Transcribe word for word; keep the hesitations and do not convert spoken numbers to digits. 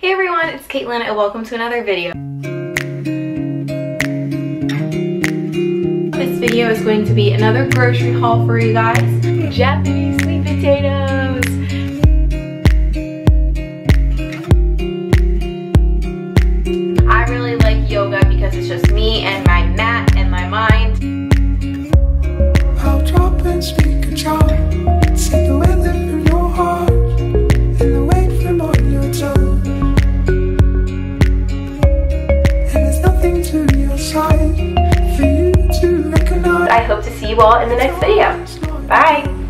Hey everyone, it's Caitlin and welcome to another video. This video is going to be another grocery haul for you guys. Japanese sweet potatoes. I really like yoga because it's just me and my mat and my mind. I'll drop and speak a chart. See the weather from your heart and the weight from on your tongue. And there's nothing to your side for you to recognize. I hope to see you all in the next video. Bye!